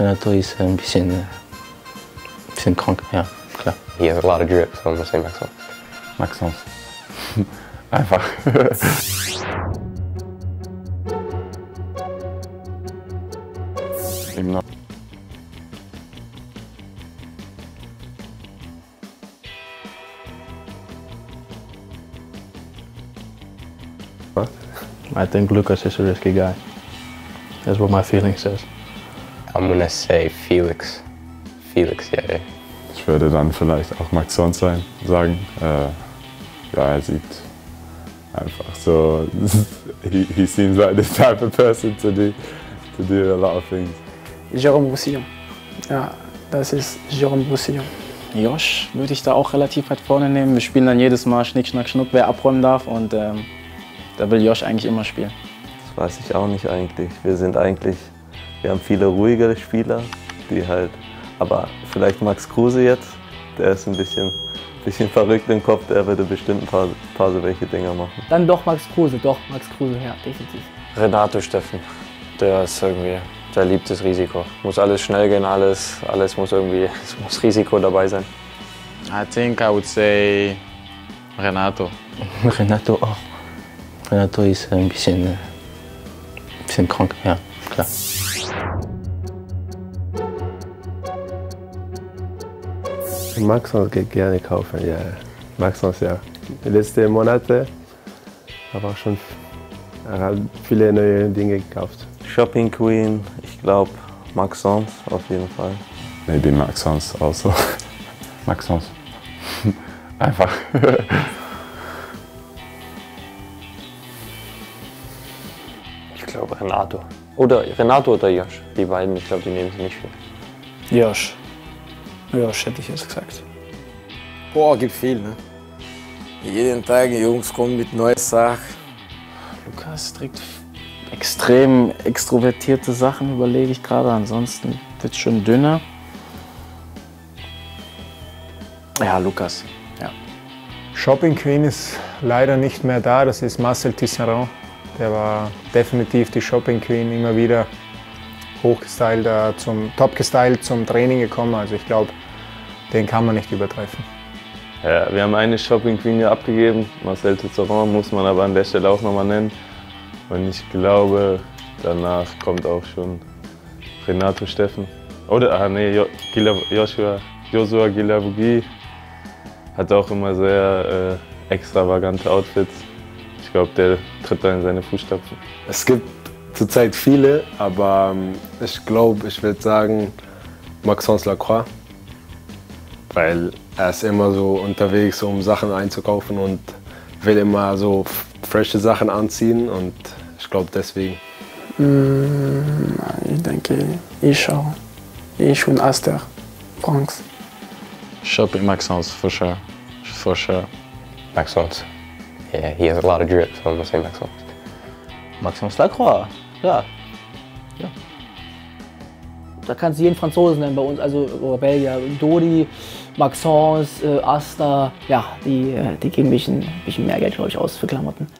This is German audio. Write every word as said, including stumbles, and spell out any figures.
Renato ist ein bisschen, ein bisschen krank, ja, klar. He has a lot of drip, so I'm gonna say Maxence. Maxence. Einfach. Eben noch. I think Lucas is a risky guy. That's what my feeling says. I'm gonna say Felix. Felix, yeah, yeah. Ich würde dann vielleicht auch Maxence sein, sagen. Äh, ja, er sieht einfach so. he, he seems like this type of person to do, to do a lot of things. Jérôme Roussillon. Ja, das ist Jérôme Roussillon. Josh würde ich da auch relativ weit vorne nehmen. Wir spielen dann jedes Mal Schnick, Schnack, Schnuck, wer abräumen darf. Und ähm, da will Josh eigentlich immer spielen. Das weiß ich auch nicht eigentlich. Wir sind eigentlich, wir haben viele ruhigere Spieler, die halt, aber vielleicht Max Kruse jetzt, der ist ein bisschen, bisschen verrückt im Kopf, der würde bestimmt ein paar, paar so welche Dinger machen. Dann doch Max Kruse, doch Max Kruse, ja, definitiv. Renato Steffen, der ist irgendwie, der liebt das Risiko. Muss alles schnell gehen, alles, alles muss irgendwie, es muss Risiko dabei sein. I think I would say Renato. Renato auch. Renato ist ein bisschen, ein bisschen krank, ja, klar. Maxence geht gerne kaufen, ja. Maxence, ja. Die letzten Monate habe ich schon er hat viele neue Dinge gekauft. Shopping Queen, ich glaube Maxence auf jeden Fall. Maybe Maxence also. Maxence. Einfach. Ich glaube Renato. Oder Renato oder Josh. Die beiden, ich glaube, die nehmen sie nicht viel. Josh. Josh hätte ich jetzt gesagt. Boah, gibt viel, ne? Jeden Tag die Jungs kommen mit neuen Sachen. Lukas trägt extrem extrovertierte Sachen, überlege ich gerade. Ansonsten wird es schon dünner. Ja, Lukas. Ja. Shopping Queen ist leider nicht mehr da. Das ist Marcel Tisserand. Der war definitiv die Shopping Queen, immer wieder hochgestylt, äh, zum, top gestylt zum Training gekommen. Also ich glaube, den kann man nicht übertreffen. Ja, wir haben eine Shopping Queen ja abgegeben, Marcel Tisserand muss man aber an der Stelle auch nochmal nennen. Und ich glaube, danach kommt auch schon Renato Steffen. Oder, ah nee, jo, Joshua, Joshua Guilavogui hat auch immer sehr äh, extravagante Outfits. Ich glaube, der tritt da in seine Fußstapfen. Es gibt zurzeit viele, aber ich glaube, ich würde sagen Maxence Lacroix, weil er ist immer so unterwegs, um Sachen einzukaufen und will immer so frische Sachen anziehen und ich glaube deswegen. Mm, ich denke, ich auch. Ich und Aster, Franks. Shopping Maxence, for sure. For sure. Maxence. Yeah, he has a lot of drip, so I'm gonna say Maxence. Maxence Lacroix, ja. ja. Da kannst du jeden Franzosen nennen bei uns, also oder Belgier. Dodi, Maxence, äh, Aster, ja, die, die geben ein bisschen, bisschen mehr Geld, glaube ich, aus für Klamotten.